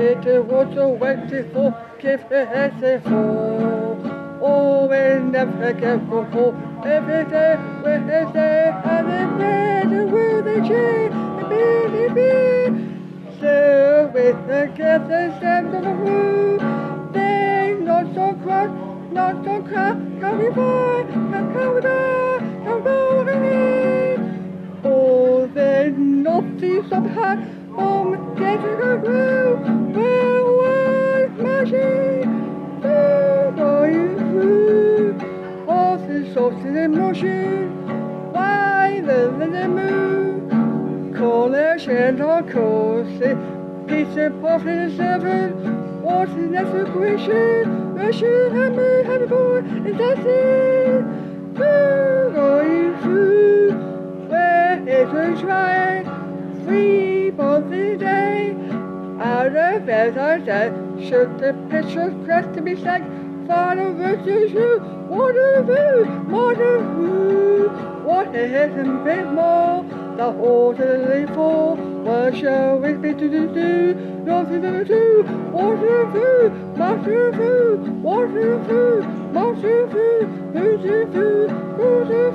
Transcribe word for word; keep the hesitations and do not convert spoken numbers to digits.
It was a wonderful gift to have it for. Oh, and never get for every day, every day, and the bread and will the tree, the baby. So with the gift and stand on the roof, they not so cross, not so cross, come by, come come down, come over. Oh, then not see somehow, um, get to the roof, where was magic? Going through all the sources in motion, why the little moon, college and our course, peace and profit and seven, what's the next equation? Russian hammer, happy boy, and that's it. Going through where it was right, three months a day. Out of bed I said, should the pictures press to be said, Father versus you, Waterloo, Waterloo, what hasn't been more, the whole to the fall, what shall we be to do, nothing to do, Waterloo, Waterloo, Waterloo, Waterloo, Waterloo, Waterloo, Waterloo,